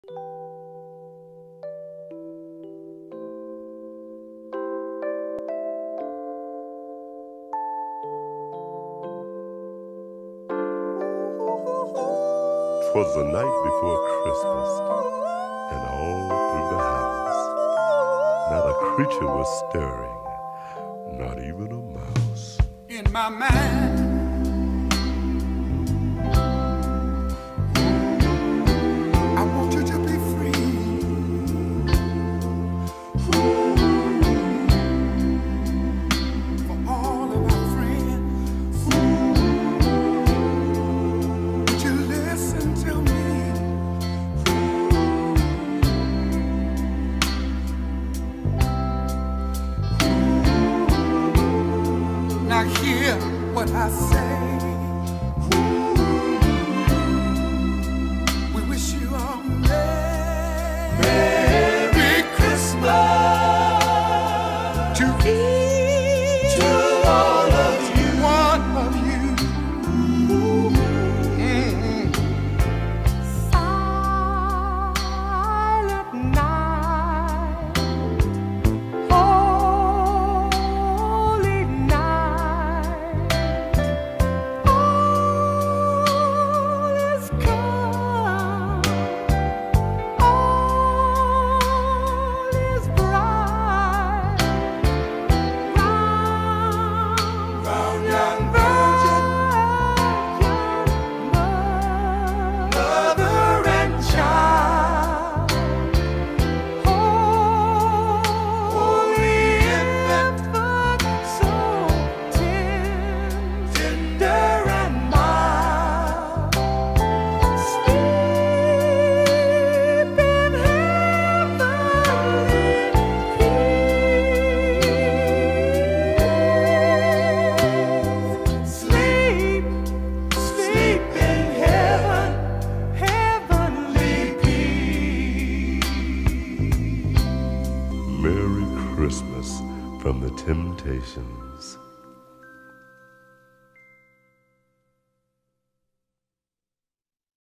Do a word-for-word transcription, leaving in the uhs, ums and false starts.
'Twas the night before Christmas, and all through the house not a creature was stirring, not even a mouse. In my mind, I want you to be free. For all of our friends, would you listen to me? Now hear what I say. We wish you a Merry, Merry Christmas to each, to all of you, one of you. Mm-hmm. Silent night, holy night, all is calm, all is bright. Round young virgin, mother and child, holy infant, so tender and mild, sleep in heavenly peace. Sleep, sleep in heaven, heavenly peace. Merry Christmas from the Temptations.